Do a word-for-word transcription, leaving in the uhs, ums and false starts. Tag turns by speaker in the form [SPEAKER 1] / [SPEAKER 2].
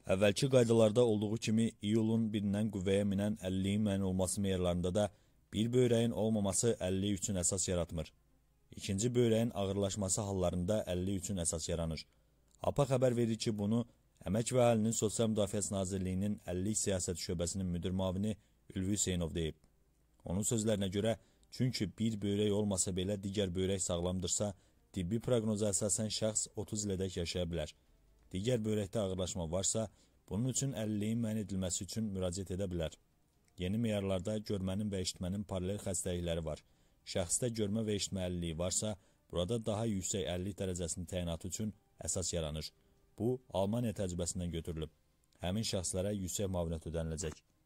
[SPEAKER 1] Əvvəlki qaydalarda olduğu kimi iyulun birindən qüvvəyə minən əlilliyin müəyyən olması meyarlarında da bir böyrəyin olmaması əlillik üçün əsas yaratmır. İkinci böyrəyin ağırlaşması hallarında əlillik üçün əsas yaranır. A P A xəbər verir ki, bunu Əmək və Əhalinin Sosial Müdafiəsi Nazirliyinin əlillik siyasəti şöbəsinin müdir müavini Ülvi Hüseynov deyib. Onun sözlərinə görə, çünki bir böyrək olmasa belə digər böyrək sağlamdırsa, tibbi proqnoza əsasən şəxs otuz ilədək yaşaya bilər. Digər böyrəkdə ağırlaşma varsa, bunun üçün əlilliyin müəyyən edilməsi üçün müraciət edə bilər. Yeni meyarlarda görmənin və eşitmənin paralel xəstəlikləri var. Şəxsdə görmə və eşitmə əlilliyi varsa, burada daha yüksək əlillik dərəcəsinin təyinatı üçün əsas yaranır. Bu, Almaniya təcrübəsindən götürülüb. Həmin şəxslərə yüksək müavinət ödəniləcək.